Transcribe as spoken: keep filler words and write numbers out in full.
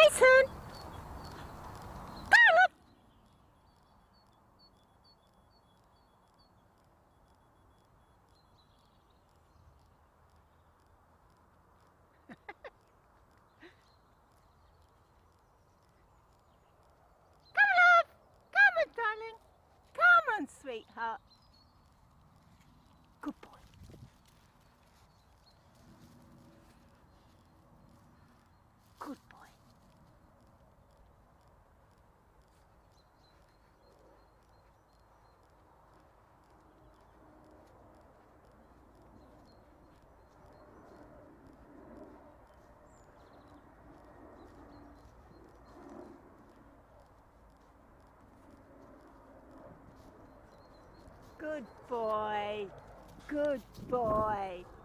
Mason! Caleb! Caleb! Come on, darling. Come on, sweetheart. Good boy. Good boy. Good boy. Good boy.